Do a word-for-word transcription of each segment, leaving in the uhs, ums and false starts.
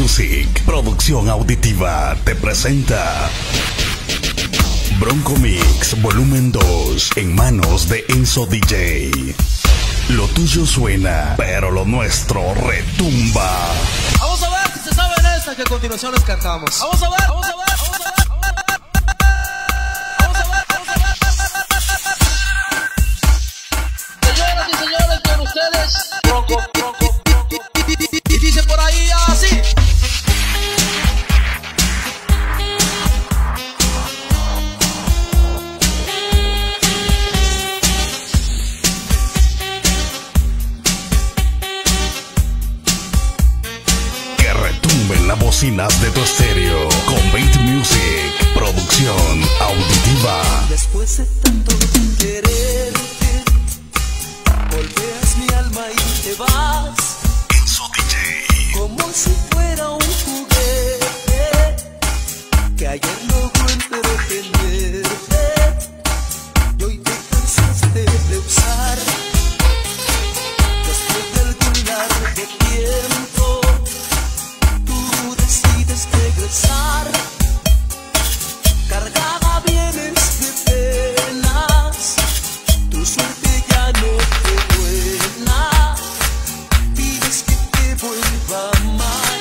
Music, producción auditiva, te presenta Bronco Mix Volumen dos en manos de Enzo D J. Lo tuyo suena, pero lo nuestro retumba. Vamos a ver si se saben esta que a continuación les cantamos. Vamos a ver, vamos a ver, vamos a ver. Vamos a ver, vamos a ver. Señoras y señores, con ustedes, Bronco, Bronco, Bronco. Y dice por ahí así. Las bocinas de tu estéreo con Beat Music, producción auditiva. Después de tanto quererte, golpeas mi alma y te vas. Enzo D J. Como si fuera un juguete que ayer logró entretenerte y hoy te cansaste de usar. Después de algún largo tiempo regresar, cargada vienes de penas, tu suerte ya no te buena, pides que te vuelva a amar.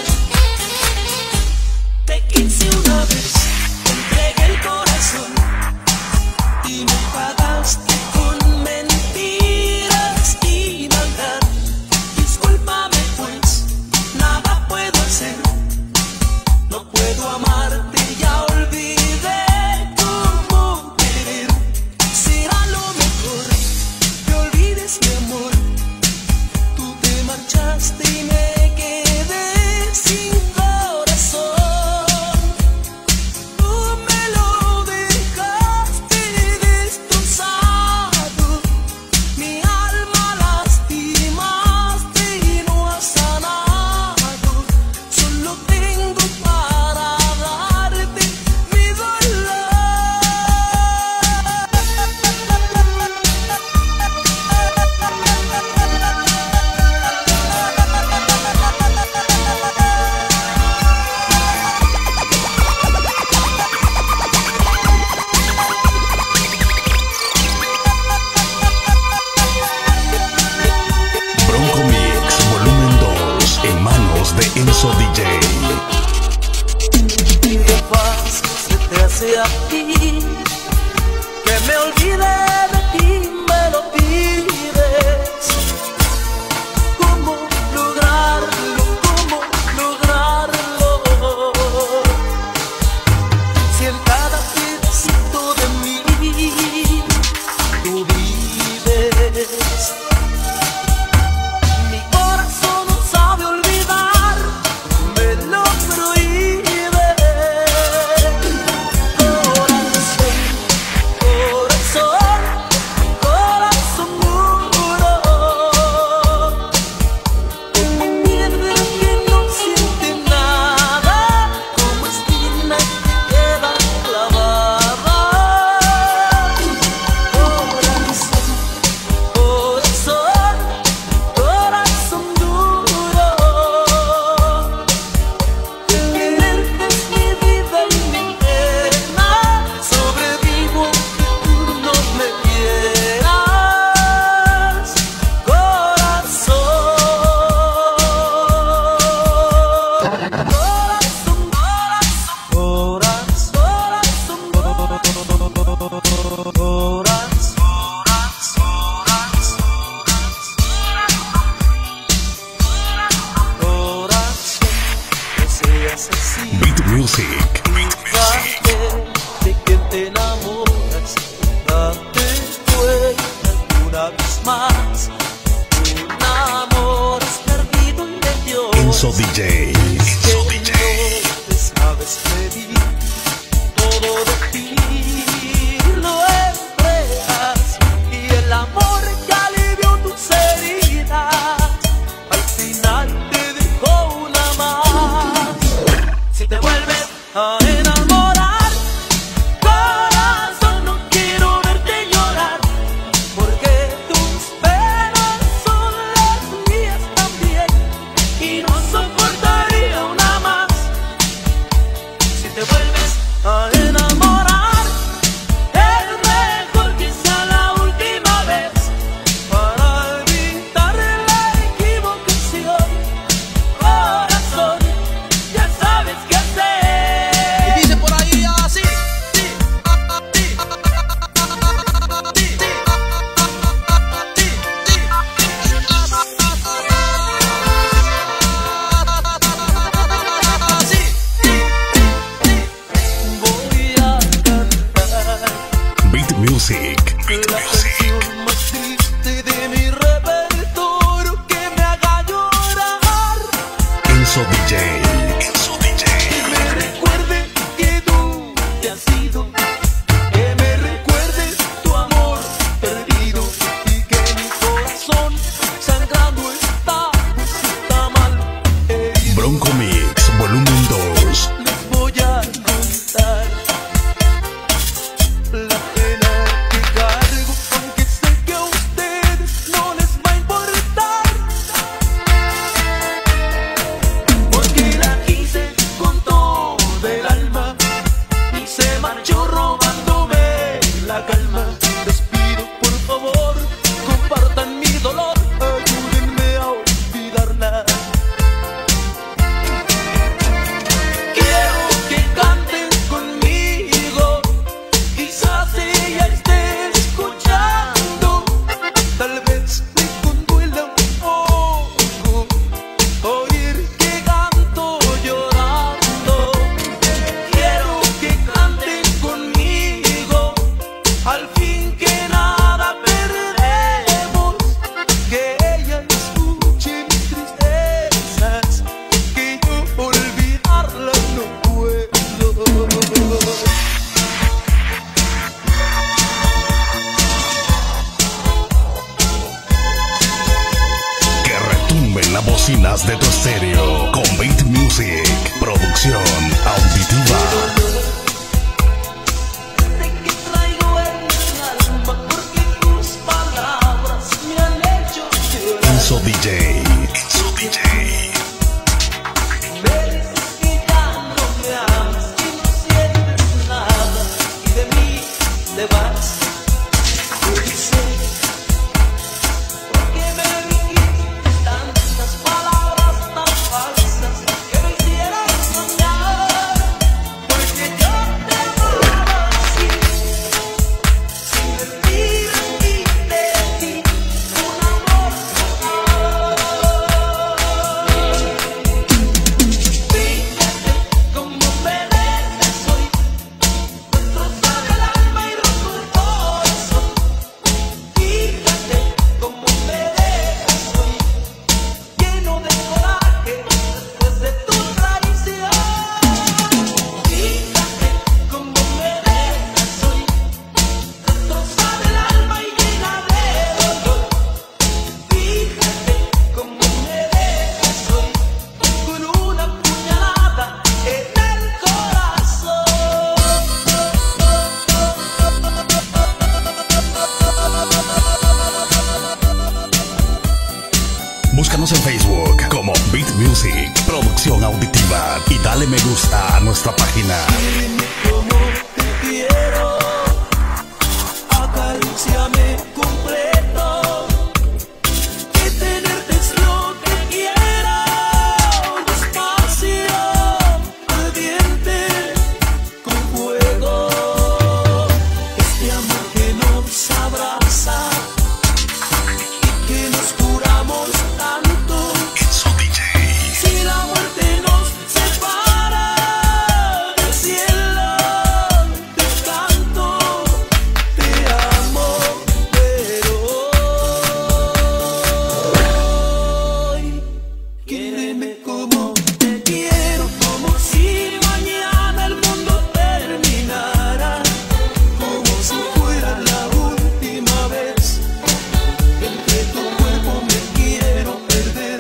Te quise una vez, te entregué el corazón y me pagaste con mentiras y maldad. Discúlpame pues, nada puedo hacer. No puedo amarte, ya olvidé cómo querer. Será lo mejor que olvides mi amor. Tú te marchaste y me quedé sin corazón. Tú me lo dejaste destrozado. Mi alma lastimaste y no has sanado. Solo tengo de Enzo D J. Qué fácil se te hace a ti que me olvide de ti, me lo pides. ¿Cómo lograrlo? ¿Cómo lograrlo? Si en cada pedacito de mí tú vives. Mi corazón no sabe olvidar, me lo prohíbe. Corazón, corazón, corazón duro, como piedra que no siente nada, como espina que queda clavada. Corazón, corazón, corazón duro, quererte es mi vida y mi pena. Sobrevivo que tú no me quieras. Corazón, corazón, corazón, corazón, corazón, no seas así. Beat Music, Beat Music. De que te enamoras, date cuenta una vez más. Un amor es perdido y de Dios. Enzo D J. Enzo D J. No te sabes pedir todo de ti, lo entregas y el amor que alivió tus heridas al final te dejó una más. Si te vuelves a enamorar, corazón, no quiero verte llorar, porque tus penas son las mías también y no soportaría una más. Enzo D J. Enzo D J. Que me recuerde que tú te has ido, que me recuerdes tu amor perdido y que mi corazón sangrando está, pues está mal herido. Bronco Mix, volumen dos. Les voy a contar la pena que cargo, aunque sé que a ustedes no les va a importar, porque la quise con todo el alma y se marchó robándome la calma. Les pido por favor, compartan mi dolor, ayúdenme a olvidarla. Quiero que canten conmigo, quizás ella esté escuchando, tal vez me conduela un poco oír que canto llorando. Quiero que canten conmigo, al fin que nada perdemos, que ella escuche mis tristezas, que yo olvidarlas no puedo. Que retumben las bocinas de tu estéreo con Beat Music, producción auditiva. Sé que traigo en mi alma porque tus palabras me han hecho llorar. Enzo D J. Enzo D J. Me dices que ya no me amas, que no sientes nada y de mí te vas. Yo sé porque me dijiste tantas palabras tan falsas que me hicieron soñar, porque yo te amaba así, sin mentiras y de ti un amor total. Fíjate cómo me dejas hoy, destrozar el alma y roto el corazón. Fíjate cómo me dejas hoy, lleno de coraje después de tu traición. Fíjate cómo me dejas hoy, destrozar el alma y llena de dolor. Fíjate cómo me dejas hoy, con una puñalada en el corazón. Búscanos en Facebook como Beat Music, producción auditiva, y dale me gusta a nuestra página. Dime cómo te quiero, acaríciame completo, que tenerte es lo que quiero, despacio, ardiente, con fuego, este amor que nos abraza y que nos juramos tanto. Enzo D J. Si la muerte nos separa del cielo, te canto, te amo, pero hoy quiéreme como te quiero, como si mañana el mundo terminara, como si fuera la última vez. Entre tu cuerpo me quiero perder.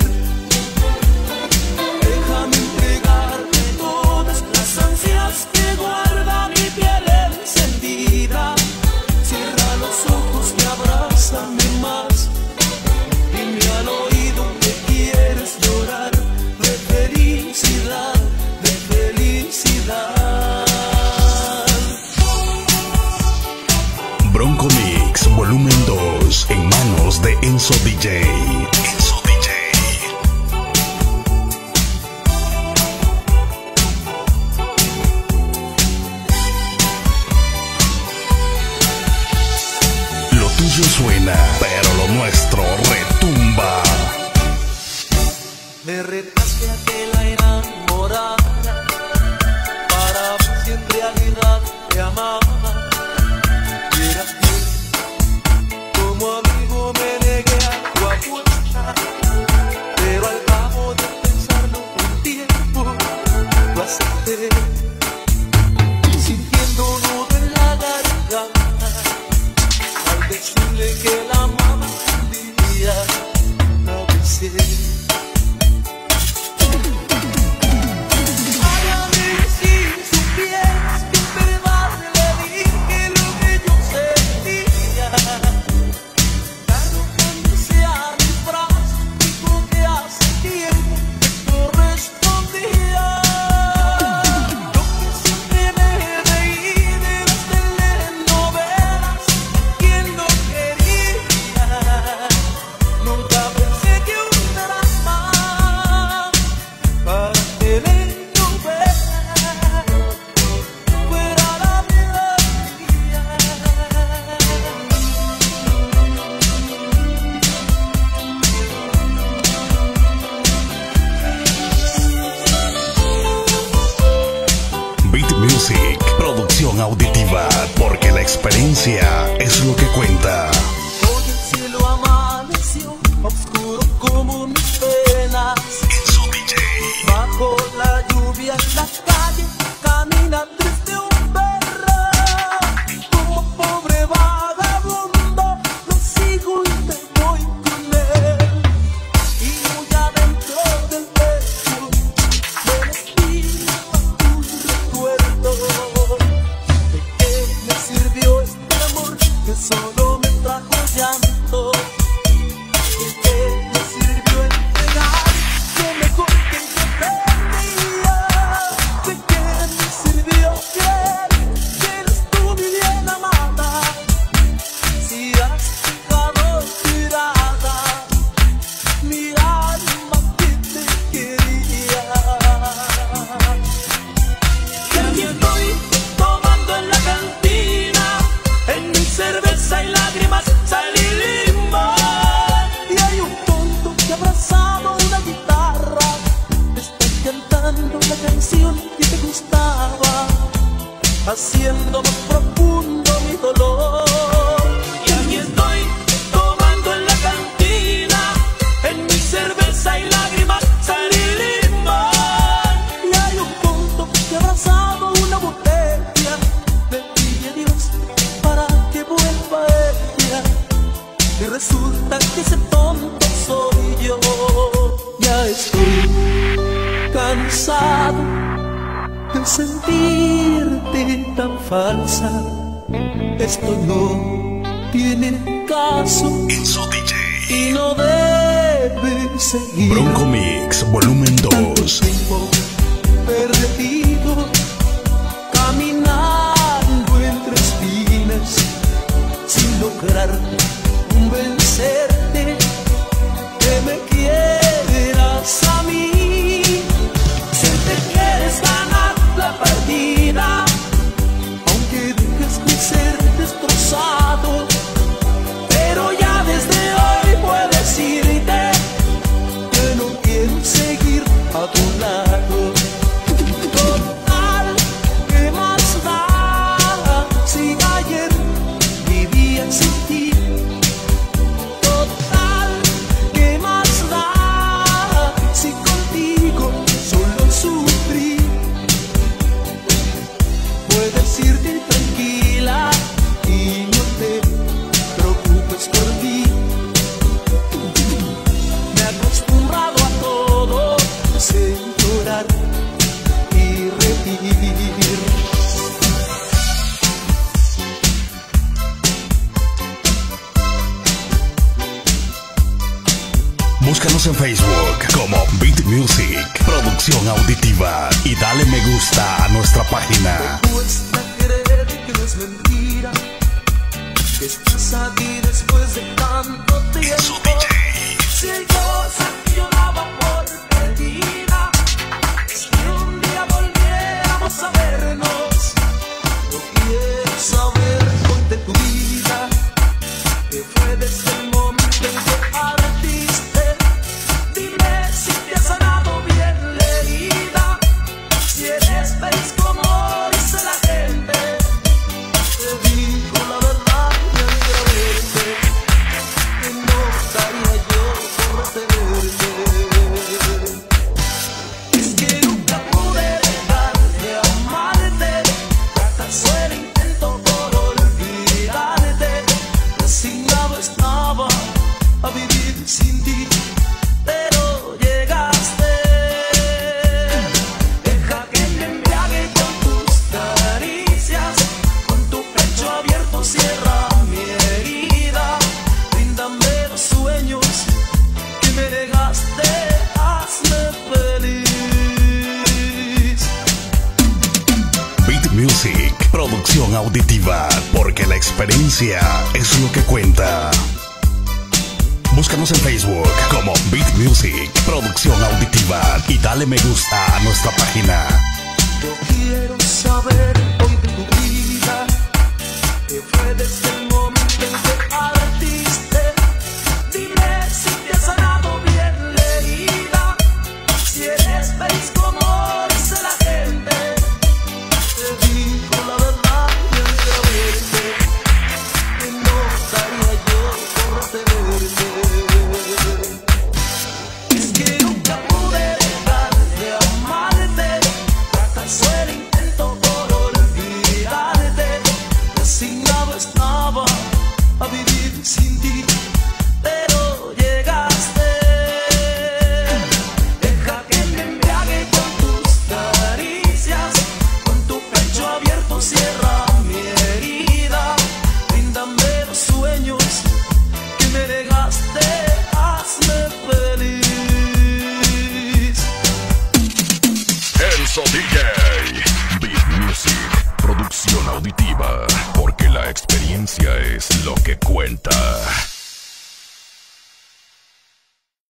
Déjame entregarte todas las ansias que guarda mi piel encendida. Cierra los ojos y abrázame más. Dime al oído que quieres llorar de felicidad, de felicidad. Bronco Mix, volumen dos, en manos de Enzo D J. Enzo D J. Lo tuyo suena, pero lo nuestro retumba. Me retaste a que la enamorara, para ver si en realidad te amaba. Y eras fiel, como amigo me negué a tu apuesta, pero al cabo de pensarlo un día Music, producción auditiva, porque la experiencia es lo que cuenta. Hoy el cielo amaneció, oscuro como mis penas. Enzo D J. Bajo la lluvia en la calle, camina triste un perro. Como pobre vagabundo, lo sigo y me voy con él. Y muy adentro del pecho, me respira tu recuerdo. ¿De qué me sirvió este amor que solo me trajo llanto? ¿De qué me sirvió entregar lo mejor que yo tenía? ¿De qué me sirvió creer que eres tú mi bien amada? Si has dejado tirada mi alma que te quería. Y aquí estoy tomando en la cantina, en mi cerveza y lágrimas salí limón. Y hay un tonto que abrazado una guitarra está cantando la canción que te gustaba, haciendo más profundo mi dolor. Y aquí estoy tomando en la cantina, en mi cerveza y lágrimas salí limón. Y hay un tonto que abrazado una botella le pide a Dios para que vuelva ella. Y resulta que ese tonto soy yo. Ya estoy cansado de sentirte tan falsa. Esto no tiene caso Enzo D J. y no debe seguir. Bronco Mix, volumen dos. Tiempo perdido, caminando entre espinas, sin lograr convencerte que me quieras a mí. Si te quieres ganar la partida, aunque dejes de ser destrozado, pero ya desde hoy puedes irte, que no quiero seguir a tu lado. Total, ¿qué más da si ayer vivía sin ti? Total, ¿qué más da si contigo solo sufrí? Puedes irte tranquila y no te preocupes por mí. Me he acostumbrado a todo, sé llorar y reír. Búscanos en Facebook como Beat Music, producción auditiva, y dale me gusta a nuestra página. Cuesta creer que no es mentira, que estás aquí después de tanto Enzo tiempo. D J. Si hay cosas que yo daba por perdida, es que un día volviéramos a vernos. No quiero saber hoy de tu vida, que fue desde el momento en que partiste. Dime si te has sanado bien la herida, si eres feliz como dice la gente. Te digo la verdad y al verte, que no daría yo por retenerte. Es que nunca pude dejar de amarte, fracasó el intento por olvidarte. Resignado estaba a vivir sin ti, pero llegaste. Deja que me embriague con tus caricias, con tu pecho abierto cierra mi herida. Bríndame los sueños que me negaste, hazme feliz. Beat Music, producción auditiva, porque la experiencia es lo que cuenta. Búscanos en Facebook como Beat Music, producción auditiva, y dale me gusta a nuestra página. Yo quiero saber hoy de tu vida, que fue desde el momento en que partiste. Dime si te has sanado bien la herida, si eres feliz como dice la gente. Te digo Enzo D J. Beat Music, producción auditiva, porque la experiencia es lo que cuenta.